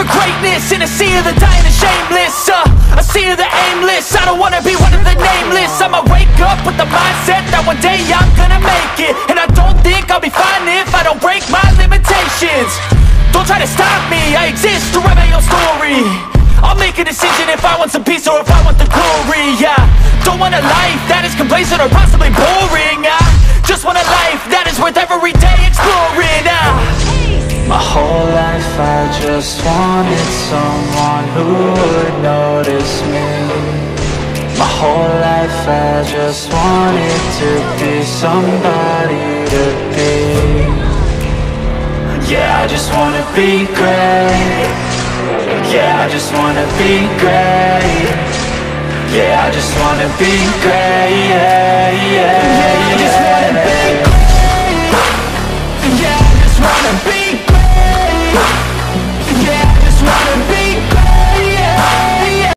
for greatness in a sea of the dying and shameless, a sea of the aimless. I don't wanna be one of the nameless. I'ma wake up with the mindset that one day I'm gonna make it, and I don't think I'll be fine if I don't break my limitations. Don't try to stop me, I exist to write my own story. I'll make a decision if I want some peace or if I want the glory. Yeah, don't want a life that is complacent or possibly boring. I just want a life that is worth every day exploring. My whole life I just wanted someone who would notice me. My whole life I just wanted to be somebody to be. Yeah, I just wanna be great. Yeah, I just wanna be great. Yeah, I just wanna be great. Yeah, yeah, yeah, I just wanna be great. Yeah, I just wanna be great.